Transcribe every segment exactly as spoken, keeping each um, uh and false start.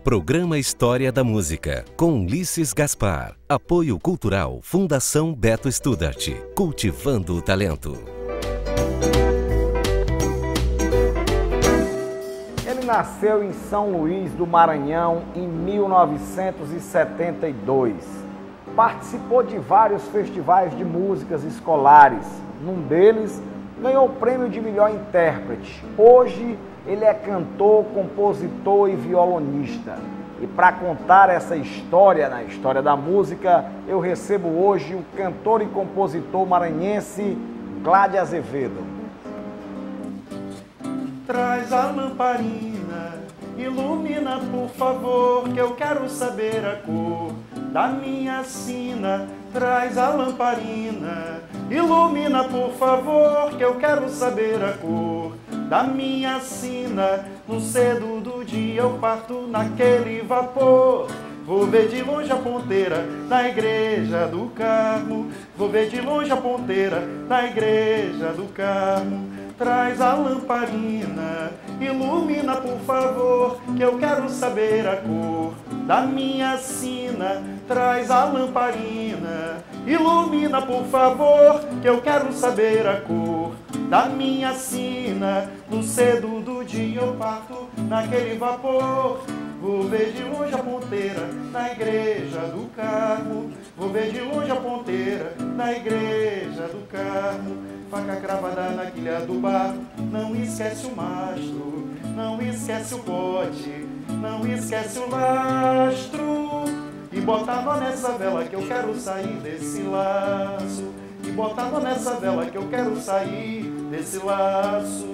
Programa História da Música, com Ulisses Gaspar. Apoio Cultural Fundação Beto Studart. Cultivando o talento. Ele nasceu em São Luís do Maranhão em mil novecentos e setenta e dois. Participou de vários festivais de músicas escolares. Num deles, ganhou o prêmio de melhor intérprete. Hoje, ele é cantor, compositor e violonista. E para contar essa história, na história da música, eu recebo hoje o cantor e compositor maranhense Cláudio Azevedo. Traz a lamparina, ilumina por favor, que eu quero saber a cor da minha sina. Traz a lamparina, ilumina por favor, que eu quero saber a cor da minha sina. No cedo do dia eu parto naquele vapor. Vou ver de longe a ponteira da igreja do Carmo. Vou ver de longe a ponteira da igreja do Carmo. Traz a lamparina, ilumina por favor, que eu quero saber a cor da minha sina. Traz a lamparina, ilumina por favor, que eu quero saber a cor da minha sina. No cedo do dia eu parto naquele vapor. Vou ver de longe a ponteira da igreja do Carmo. Vou ver de longe a ponteira da igreja do Carmo. Faca cravada na quilha do barco, não esquece o mastro, não esquece o bote, não esquece o lastro. E botava nessa vela que eu quero sair desse laço. E botava nessa vela que eu quero sair desse laço.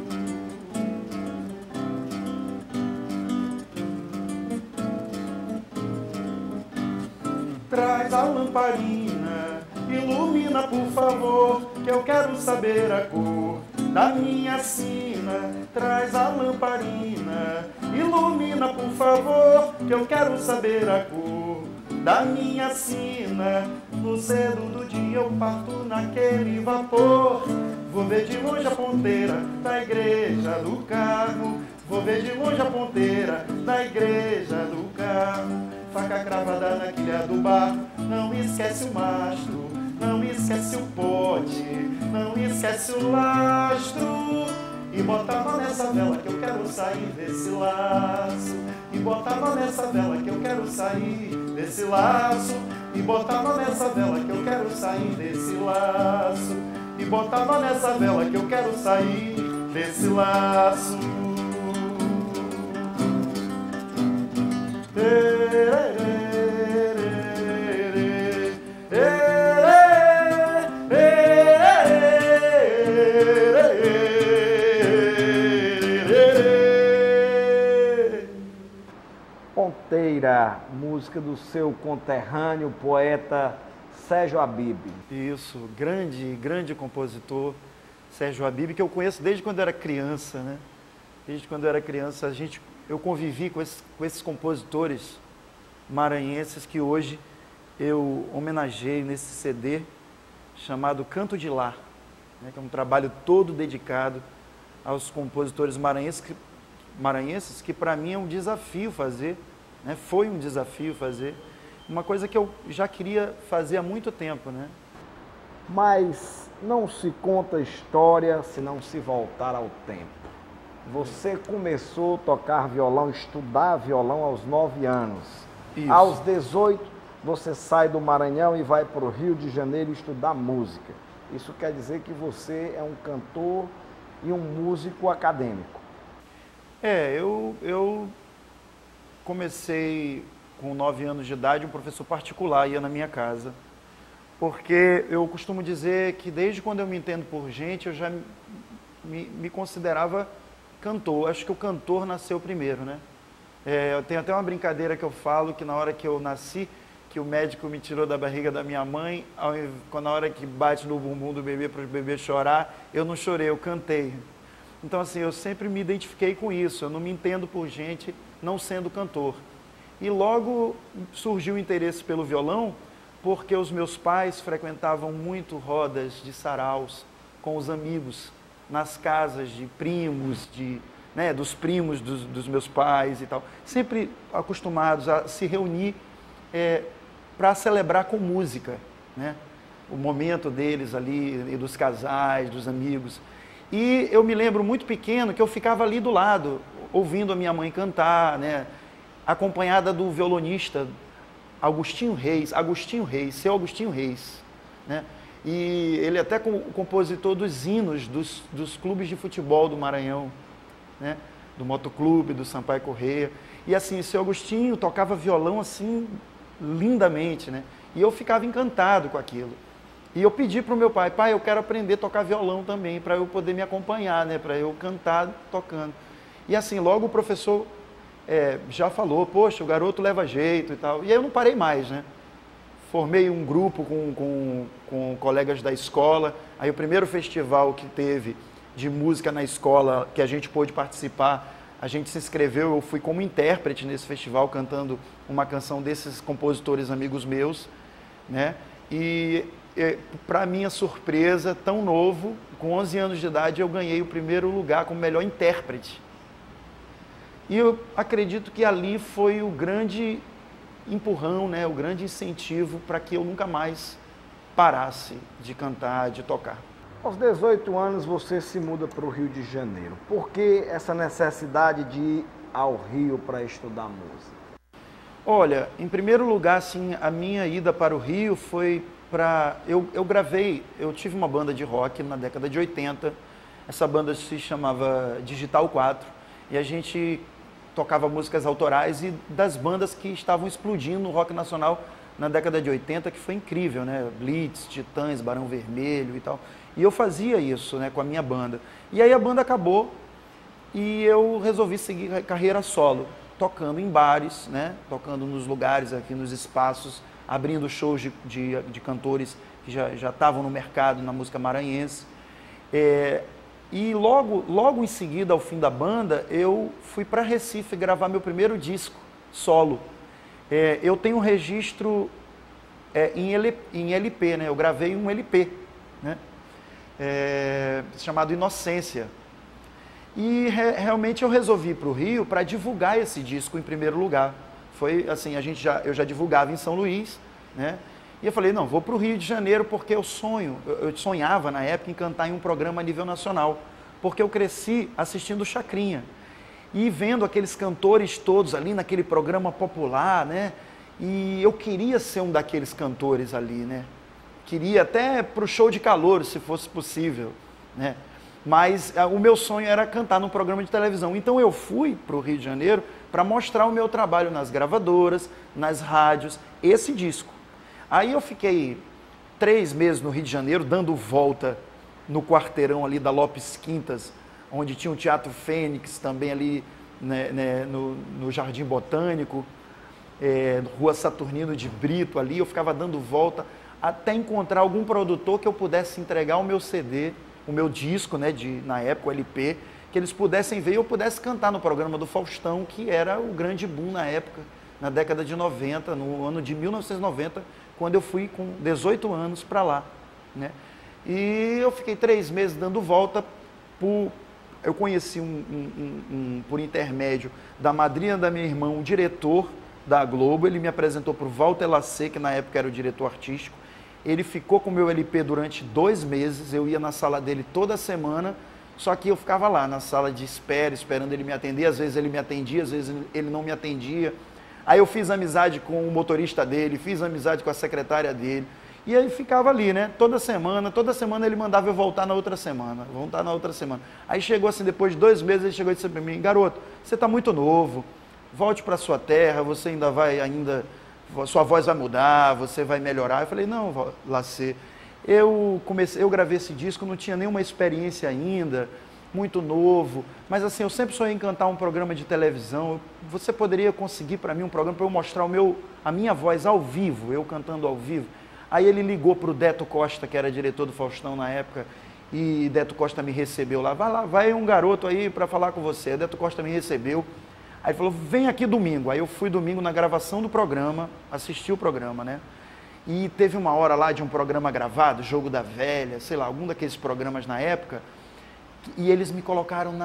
Traz a lamparina, ilumina por favor, que eu quero saber a cor da minha sina. Traz a lamparina, ilumina por favor, que eu quero saber a cor da minha sina. No cedo do dia eu parto naquele vapor. Vou ver de longe a ponteira da igreja do Carmo. Vou ver de longe a ponteira da igreja do Carmo. Faca cravada na quilha do barco, não esquece o mastro, não esquece o pote, não esquece o lastro. E botava nessa vela que eu quero sair desse laço. E botava nessa vela que eu quero sair desse laço. E botava nessa vela que eu quero sair desse laço. E botava nessa vela que eu quero sair desse laço. Ponteira, música do seu conterrâneo, poeta Sérgio Habib. Isso, grande, grande compositor, Sérgio Habib, que eu conheço desde quando eu era criança, né? Desde quando eu era criança, a gente, eu convivi com esses, com esses compositores maranhenses que hoje eu homenageio nesse C D chamado Canto de Lá, né? Que é um trabalho todo dedicado aos compositores maranhenses que, maranhenses, que para mim é um desafio fazer, né? Foi um desafio fazer, uma coisa que eu já queria fazer há muito tempo, né? Mas não se conta história se não se voltar ao tempo. Você começou a tocar violão, estudar violão aos nove anos. Isso. Aos dezoito, você sai do Maranhão e vai para o Rio de Janeiro estudar música. Isso quer dizer que você é um cantor e um músico acadêmico. É, eu, eu comecei com nove anos de idade, um professor particular ia na minha casa. Porque eu costumo dizer que desde quando eu me entendo por gente, eu já me, me considerava cantor. Acho que o cantor nasceu primeiro, né? É, eu tenho até uma brincadeira que eu falo, que na hora que eu nasci, que o médico me tirou da barriga da minha mãe, ao, na hora que bate no bumbum do bebê para o bebê chorar, eu não chorei, eu cantei. Então, assim, eu sempre me identifiquei com isso, eu não me entendo por gente não sendo cantor. E logo surgiu o interesse pelo violão, porque os meus pais frequentavam muito rodas de saraus com os amigos, nas casas de primos, de, né, dos primos dos, dos meus pais e tal, sempre acostumados a se reunir é, para celebrar com música, né? O momento deles ali, e dos casais, dos amigos. E eu me lembro muito pequeno que eu ficava ali do lado, ouvindo a minha mãe cantar, né? Acompanhada do violonista Agostinho Reis, Agostinho Reis, seu Agostinho Reis, né? E ele até com, compositor dos hinos dos, dos clubes de futebol do Maranhão, né? Do Motoclube, do Sampaio Corrêa. E assim, seu Agostinho tocava violão assim, lindamente, né? E eu ficava encantado com aquilo. E eu pedi para o meu pai, pai, eu quero aprender a tocar violão também, para eu poder me acompanhar, né? Para eu cantar tocando. E assim, logo o professor é, já falou, poxa, o garoto leva jeito e tal. E aí eu não parei mais, né? Formei um grupo com, com, com colegas da escola. Aí o primeiro festival que teve de música na escola, que a gente pôde participar, a gente se inscreveu, eu fui como intérprete nesse festival, cantando uma canção desses compositores amigos meus, né? E, e para minha surpresa, tão novo, com onze anos de idade, eu ganhei o primeiro lugar como melhor intérprete. E eu acredito que ali foi o grande empurrão, né? O grande incentivo para que eu nunca mais parasse de cantar, de tocar. Aos dezoito anos você se muda para o Rio de Janeiro. Por que essa necessidade de ir ao Rio para estudar música? Olha, em primeiro lugar, assim, a minha ida para o Rio foi para... Eu, eu gravei, eu tive uma banda de rock na década de oitenta, essa banda se chamava Digital quatro, e a gente tocava músicas autorais e das bandas que estavam explodindo no rock nacional na década de oitenta, que foi incrível, né? Blitz, Titãs, Barão Vermelho e tal. E eu fazia isso, né, com a minha banda. E aí a banda acabou e eu resolvi seguir a carreira solo, tocando em bares, né, tocando nos lugares aqui, nos espaços, abrindo shows de, de, de cantores que já já estavam no mercado na música maranhense. É, e logo, logo em seguida, ao fim da banda, eu fui para Recife gravar meu primeiro disco solo. É, eu tenho um registro é, em, L, em L P, né? Eu gravei um L P, né? É, chamado Inocência. E re, realmente eu resolvi ir para o Rio para divulgar esse disco em primeiro lugar. Foi assim, a gente já, eu já divulgava em São Luís, né? E eu falei, não, vou para o Rio de Janeiro porque eu sonho, eu, eu sonhava na época em cantar em um programa a nível nacional, porque eu cresci assistindo Chacrinha e vendo aqueles cantores todos ali naquele programa popular, né? E eu queria ser um daqueles cantores ali, né? Queria até para o show de calor, se fosse possível, né? Mas uh, o meu sonho era cantar num programa de televisão. Então eu fui para o Rio de Janeiro para mostrar o meu trabalho nas gravadoras, nas rádios, esse disco. Aí eu fiquei três meses no Rio de Janeiro, dando volta no quarteirão ali da Lopes Quintas, onde tinha o Teatro Fênix, também ali, né, né, no, no Jardim Botânico, é, Rua Saturnino de Brito ali. Eu ficava dando volta até encontrar algum produtor que eu pudesse entregar o meu C D, o meu disco, né, de, na época, o L P, que eles pudessem ver e eu pudesse cantar no programa do Faustão, que era o grande boom na época, na década de noventa, no ano de mil novecentos e noventa, quando eu fui com dezoito anos para lá, né? E eu fiquei três meses dando volta, por, eu conheci, um, um, um, um, por intermédio da madrinha da minha irmã, um diretor da Globo, ele me apresentou para o Walter Lacê, que na época era o diretor artístico. Ele ficou com o meu L P durante dois meses, eu ia na sala dele toda semana, só que eu ficava lá na sala de espera, esperando ele me atender. Às vezes ele me atendia, às vezes ele não me atendia. Aí eu fiz amizade com o motorista dele, fiz amizade com a secretária dele, e aí ficava ali, né? Toda semana, toda semana ele mandava eu voltar na outra semana, voltar na outra semana. Aí chegou assim, depois de dois meses, ele chegou e disse para mim, garoto, você está muito novo, volte para sua terra, você ainda vai, ainda... sua voz vai mudar, você vai melhorar. Eu falei, não, Lacê, eu comecei, eu gravei esse disco, não tinha nenhuma experiência ainda, muito novo, mas assim, eu sempre sonhei em cantar um programa de televisão. Você poderia conseguir para mim um programa para eu mostrar o meu, a minha voz ao vivo, eu cantando ao vivo? Aí ele ligou para o Deto Costa, que era diretor do Faustão na época, e Deto Costa me recebeu lá, vai lá, vai um garoto aí para falar com você. Deto Costa me recebeu. Aí ele falou, vem aqui domingo. Aí eu fui domingo na gravação do programa, assisti o programa, né? E teve uma hora lá de um programa gravado, Jogo da Velha, sei lá, algum daqueles programas na época, e eles me colocaram na,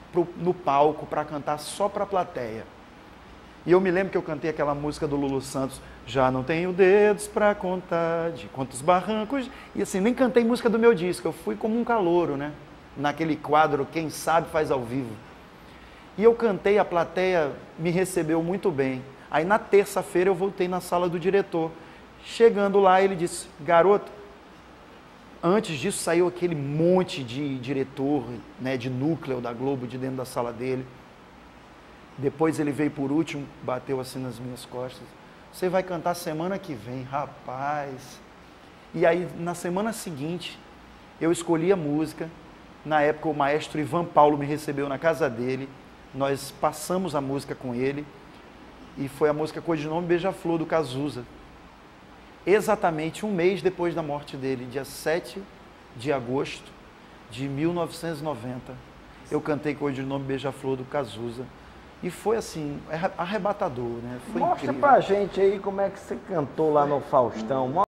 pro, no palco para cantar só para a plateia. E eu me lembro que eu cantei aquela música do Lulu Santos, já não tenho dedos para contar de quantos barrancos, e assim, nem cantei música do meu disco, eu fui como um calouro, né? Naquele quadro, quem sabe faz ao vivo. E eu cantei, a plateia me recebeu muito bem. Aí na terça-feira eu voltei na sala do diretor. Chegando lá, ele disse, garoto, antes disso saiu aquele monte de diretor, né, de núcleo da Globo de dentro da sala dele. Depois ele veio por último, bateu assim nas minhas costas. Você vai cantar semana que vem, rapaz. E aí na semana seguinte, eu escolhi a música. Na época o maestro Ivan Paulo me recebeu na casa dele. Nós passamos a música com ele. E foi a música codinome Beija-Flor, do Cazuza. Exatamente um mês depois da morte dele, dia sete de agosto de mil novecentos e noventa, eu cantei codinome Beija-Flor, do Cazuza. E foi assim, arrebatador, né? Foi Mostra incrível. pra gente aí como é que você cantou lá no Faustão.